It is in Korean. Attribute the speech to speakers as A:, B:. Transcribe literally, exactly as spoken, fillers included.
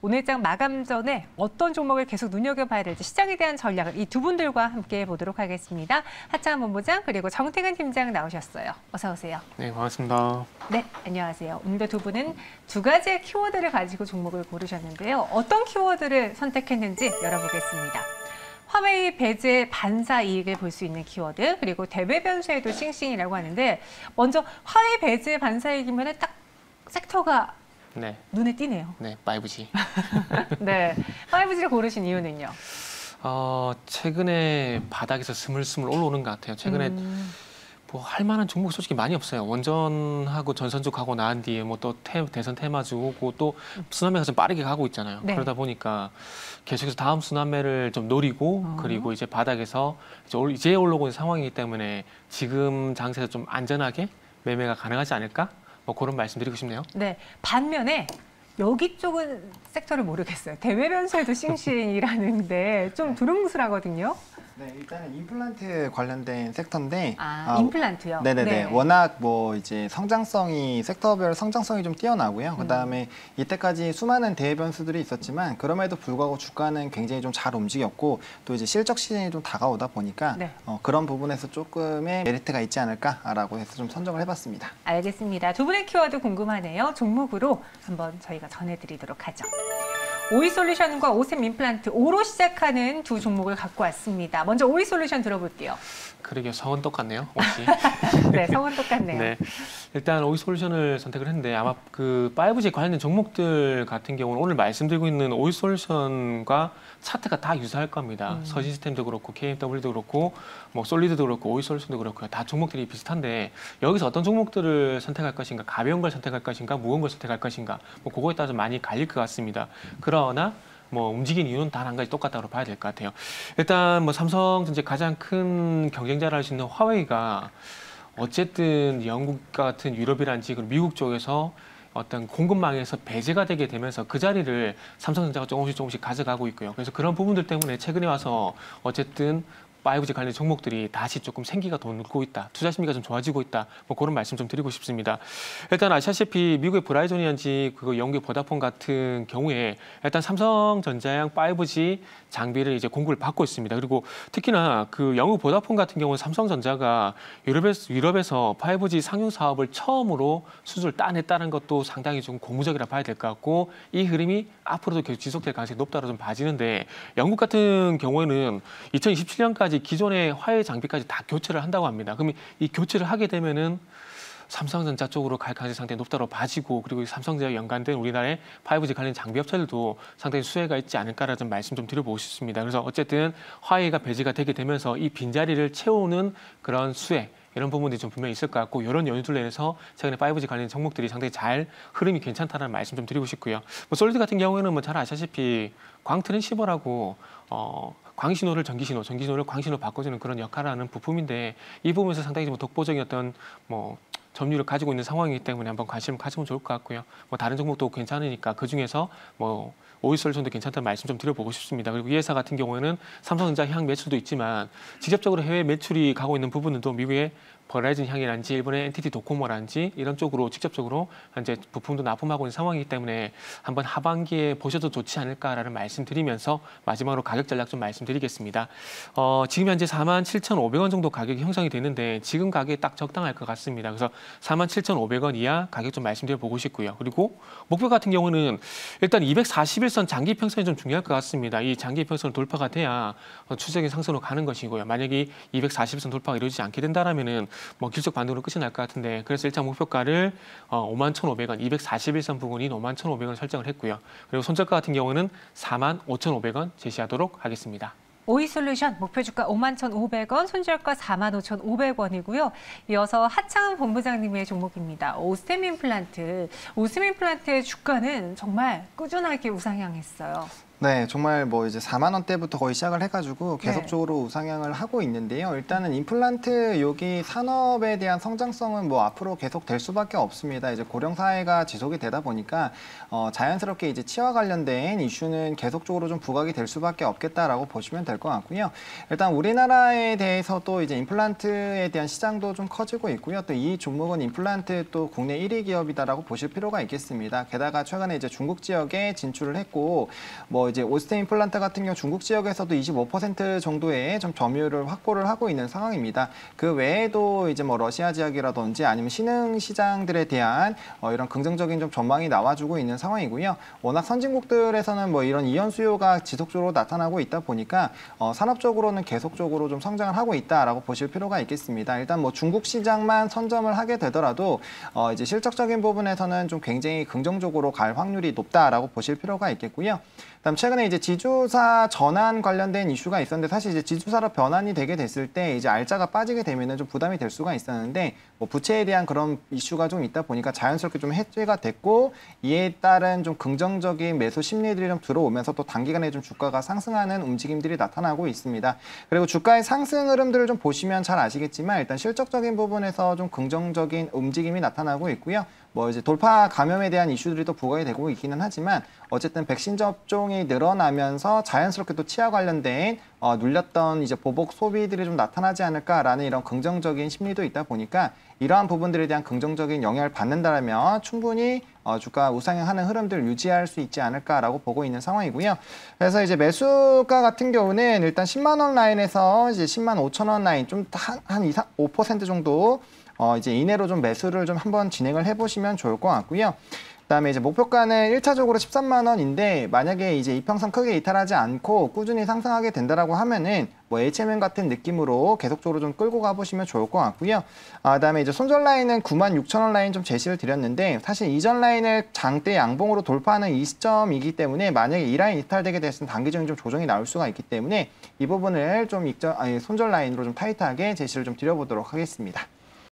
A: 오늘장 마감 전에 어떤 종목을 계속 눈여겨봐야 될지 시장에 대한 전략을 이 두 분들과 함께 보도록 하겠습니다. 하창한 본부장 그리고 정태근 팀장 나오셨어요. 어서 오세요.
B: 네, 반갑습니다.
A: 네, 안녕하세요. 오늘도 두 분은 두 가지의 키워드를 가지고 종목을 고르셨는데요. 어떤 키워드를 선택했는지 열어보겠습니다. 화웨이 배제 반사 이익을 볼 수 있는 키워드, 그리고 대외 변수에도 싱싱이라고 하는데 먼저 화웨이 배제 반사 이익이면 딱 섹터가
B: 네.
A: 눈에 띄네요.
B: 네, 파이브지.
A: 네, 파이브지를 고르신 이유는요?
B: 어, 최근에 바닥에서 스물스물 올라오는 것 같아요. 최근에
A: 음.
B: 뭐 할 만한 종목 솔직히 많이 없어요. 원전하고 전선주 가고 나온 뒤에 뭐 또 대선 테마주 오고 또 순환매가 좀 빠르게 가고 있잖아요.
A: 네.
B: 그러다 보니까 계속해서 다음 순환매를 좀 노리고
A: 어.
B: 그리고 이제 바닥에서 이제, 올, 이제 올라오고 있는 상황이기 때문에 지금 장세에서 좀 안전하게 매매가 가능하지 않을까? 뭐 그런 말씀드리고 싶네요.
A: 네, 반면에 여기 쪽은 섹터를 모르겠어요. 대외 변수에도 싱싱이라는데 좀 두루뭉술하거든요.
C: 네, 일단은 임플란트 관련된 섹터인데
A: 아,
C: 아,
A: 임플란트요?
C: 네네네.
A: 네.
C: 워낙 뭐 이제 성장성이 섹터별 성장성이 좀 뛰어나고요.
A: 음.
C: 그다음에 이때까지 수많은 대외 변수들이 있었지만 그럼에도 불구하고 주가는 굉장히 좀 잘 움직였고 또 이제 실적 시즌이 좀 다가오다 보니까
A: 네.
C: 어, 그런 부분에서 조금의 메리트가 있지 않을까라고 해서 좀 선정을 해봤습니다.
A: 알겠습니다. 두 분의 키워드 궁금하네요. 종목으로 한번 저희가 전해드리도록 하죠. 오이솔루션과 오셈 임플란트, 오로 시작하는 두 종목을 갖고 왔습니다. 먼저 오이솔루션 들어볼게요.
B: 그러게요. 성은 똑같네요. 혹시.
A: 네, 성은 똑같네요.
B: 네. 일단 오이솔루션을 선택을 했는데 아마 그 파이브지 관련된 종목들 같은 경우는 오늘 말씀드리고 있는 오이솔루션과 차트가 다 유사할 겁니다.
A: 음.
B: 서시스템도 그렇고 케이엠더블유도 그렇고 뭐 솔리드도 그렇고 오이솔루션도 그렇고 다 종목들이 비슷한데 여기서 어떤 종목들을 선택할 것인가, 가벼운 걸 선택할 것인가, 무거운 걸 선택할 것인가, 뭐 그거에 따라서 많이 갈릴 것 같습니다. 그러나 뭐 움직인 이유는 단 한 가지 똑같다고 봐야 될 것 같아요. 일단 뭐 삼성전자 가장 큰 경쟁자를 할 수 있는 화웨이가 어쨌든 영국 같은 유럽이란지 그리고 미국 쪽에서 어떤 공급망에서 배제가 되게 되면서 그 자리를 삼성전자가 조금씩 조금씩 가져가고 있고요. 그래서 그런 부분들 때문에 최근에 와서 어쨌든 파이브지 관련 종목들이 다시 조금 생기가 돌고 있다. 투자 심리가 좀 좋아지고 있다. 뭐 그런 말씀 좀 드리고 싶습니다. 일단 아시다시피 미국의 브라이전이란지 그리고 영국의 보다폰 같은 경우에 일단 삼성전자양 파이브지 장비를 이제 공급을 받고 있습니다. 그리고 특히나 그 영국 보다폰 같은 경우는 삼성전자가 유럽에서, 유럽에서 파이브지 상용 사업을 처음으로 수주를 따냈다는 것도 상당히 좀 고무적이라 봐야 될 것 같고 이 흐름이 앞으로도 계속 지속될 가능성이 높다고 좀 봐지는데 영국 같은 경우에는 이천이십칠 년까지 기존의 화웨이 장비까지 다 교체를 한다고 합니다. 그럼 이 교체를 하게 되면은 삼성전자 쪽으로 갈 가능성이 상당히 높다고 봐지고 그리고 삼성전자 연관된 우리나라의 파이브지 관련 장비 업체들도 상당히 수혜가 있지 않을까라는 좀 말씀 좀 드려보고 싶습니다. 그래서 어쨌든 화웨이가 배제가 되게 되면서 이 빈자리를 채우는 그런 수혜 이런 부분들이 좀 분명히 있을 것 같고 이런 연유들 내에서 최근에 파이브지 관련 종목들이 상당히 잘 흐름이 괜찮다는 말씀 좀 드리고 싶고요. 뭐 솔리드 같은 경우에는 뭐 잘 아시다시피 광트랜시버라고 어 광신호를 전기신호, 전기신호를 광신호로 바꿔주는 그런 역할을 하는 부품인데 이 부분에서 상당히 좀 독보적인 어떤 뭐 점유율을 가지고 있는 상황이기 때문에 한번 관심을 가지면 좋을 것 같고요. 뭐 다른 종목도 괜찮으니까 그 중에서 뭐 오이솔루션도 괜찮다는 말씀 좀 드려보고 싶습니다. 그리고 이 회사 같은 경우에는 삼성전자 향 매출도 있지만 직접적으로 해외 매출이 가고 있는 부분들도 미국의 버라이즌 향이란지 일본의 엔티티 도코모란지 이런 쪽으로 직접적으로 현재 부품도 납품하고 있는 상황이기 때문에 한번 하반기에 보셔도 좋지 않을까라는 말씀드리면서 마지막으로 가격 전략 좀 말씀드리겠습니다. 어, 지금 현재 사만 칠천오백 원 정도 가격이 형성이 되는데 지금 가격이 딱 적당할 것 같습니다. 그래서 사만 칠천오백 원 이하 가격 좀 말씀드려보고 싶고요. 그리고 목표 같은 경우는 일단 이백사십일 선 장기 평선이 좀 중요할 것 같습니다. 이 장기 평선 돌파가 돼야 추세적인 상승으로 가는 것이고요. 만약에 이백사십일 선 돌파가 이루어지지 않게 된다라면은 뭐 길속 반등으로 끝이 날 것 같은데 그래서 일단 목표가를 어, 오만 천오백 원, 이백사십일 선 부근인 오만 천오백 원 설정을 했고요. 그리고 손절가 같은 경우는 사만 오천오백 원 제시하도록 하겠습니다.
A: 오이솔루션 목표 주가 오만 천오백 원, 손절가 사만 오천오백 원이고요. 이어서 하창은 본부장님의 종목입니다. 오셈 임플란트. 오셈 임플란트의 주가는 정말 꾸준하게 우상향했어요.
C: 네, 정말 뭐 이제 사만 원대부터 거의 시작을 해가지고
A: 네.
C: 계속적으로 우상향을 하고 있는데요. 일단은 임플란트 여기 산업에 대한 성장성은 뭐 앞으로 계속 될 수밖에 없습니다. 이제 고령 사회가 지속이 되다 보니까 어, 자연스럽게 이제 치와 관련된 이슈는 계속적으로 좀 부각이 될 수밖에 없겠다라고 보시면 될 것 같고요. 일단 우리나라에 대해서도 이제 임플란트에 대한 시장도 좀 커지고 있고요. 또 이 종목은 임플란트 또 국내 일 위 기업이다라고 보실 필요가 있겠습니다. 게다가 최근에 이제 중국 지역에 진출을 했고 뭐 이제 오스테 임플란트 같은 경우 중국 지역에서도 이십오 퍼센트 정도의 좀 점유율을 확보를 하고 있는 상황입니다. 그 외에도 이제 뭐 러시아 지역이라든지 아니면 신흥 시장들에 대한 어 이런 긍정적인 좀 전망이 나와주고 있는 상황이고요. 워낙 선진국들에서는 뭐 이런 이연 수요가 지속적으로 나타나고 있다 보니까 어 산업적으로는 계속적으로 좀 성장을 하고 있다라고 보실 필요가 있겠습니다. 일단 뭐 중국 시장만 선점을 하게 되더라도 어 이제 실적적인 부분에서는 좀 굉장히 긍정적으로 갈 확률이 높다라고 보실 필요가 있겠고요. 그다음 최근에 이제 지주사 전환 관련된 이슈가 있었는데 사실 이제 지주사로 변환이 되게 됐을 때 이제 알짜가 빠지게 되면은 좀 부담이 될 수가 있었는데 뭐 부채에 대한 그런 이슈가 좀 있다 보니까 자연스럽게 좀 해제가 됐고 이에 따른 좀 긍정적인 매수 심리들이 좀 들어오면서 또 단기간에 좀 주가가 상승하는 움직임들이 나타나고 있습니다. 그리고 주가의 상승 흐름들을 좀 보시면 잘 아시겠지만 일단 실적적인 부분에서 좀 긍정적인 움직임이 나타나고 있고요. 뭐 이제 돌파 감염에 대한 이슈들이 또 부각이 되고 있기는 하지만 어쨌든 백신 접종이 늘어나면서 자연스럽게 또 치아 관련된 어, 눌렸던 이제 보복 소비들이 좀 나타나지 않을까라는 이런 긍정적인 심리도 있다 보니까 이러한 부분들에 대한 긍정적인 영향을 받는다면 충분히 어, 주가 우상향하는 흐름들을 유지할 수 있지 않을까라고 보고 있는 상황이고요. 그래서 이제 매수가 같은 경우는 일단 십만 원 라인에서 이제 십만 오천 원 라인 좀 한 한 오 퍼센트 정도 어, 이제 이내로 좀 매수를 좀 한번 진행을 해보시면 좋을 것 같고요. 그다음에 이제 목표가는 일차적으로 십삼만 원인데 만약에 이제 이평선 크게 이탈하지 않고 꾸준히 상승하게 된다라고 하면은 뭐 에이치엠 같은 느낌으로 계속적으로 좀 끌고 가보시면 좋을 것 같고요. 아, 그다음에 이제 손절 라인은 구만 육천 원 라인 좀 제시를 드렸는데 사실 이전 라인을 장대 양봉으로 돌파하는 이 시점이기 때문에 만약에 이 라인 이탈되게 됐으면 단기적인 좀 조정이 나올 수가 있기 때문에 이 부분을 좀 익절, 아니, 손절 라인으로 좀 타이트하게 제시를 좀 드려보도록 하겠습니다.